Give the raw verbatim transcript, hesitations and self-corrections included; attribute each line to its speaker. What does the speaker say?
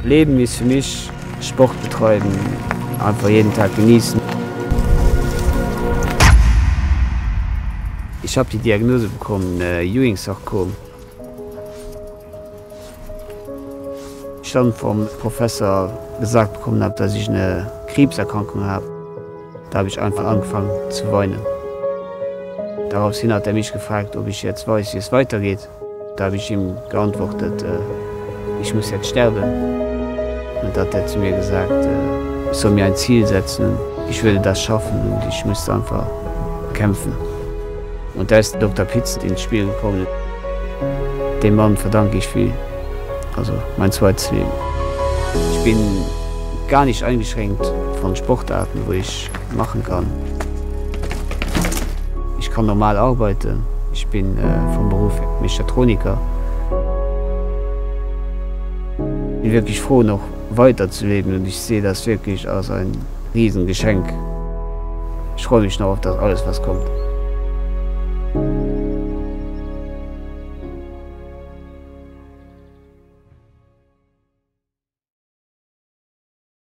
Speaker 1: Leben ist für mich Sport betreiben, einfach jeden Tag genießen. Ich habe die Diagnose bekommen, äh, Ewing-Sarkom. Ich dann vom Professor gesagt bekommen habe, dass ich eine Krebserkrankung habe. Da habe ich einfach angefangen zu weinen. Daraufhin hat er mich gefragt, ob ich jetzt weiß, wie es weitergeht. Da habe ich ihm geantwortet, äh, ich muss jetzt sterben. Und da hat er zu mir gesagt, äh, ich soll mir ein Ziel setzen, ich will das schaffen und ich müsste einfach kämpfen. Und da ist Doktor Pitz ins Spiel gekommen. Dem Mann verdanke ich viel, also mein zweites Leben. Ich bin gar nicht eingeschränkt von Sportarten, wo ich machen kann. Ich kann normal arbeiten. Ich bin äh, vom Beruf Mechatroniker. Ich bin wirklich froh, noch weiterzuleben und ich sehe das wirklich als ein Riesengeschenk. Ich freue mich noch auf das alles, was kommt.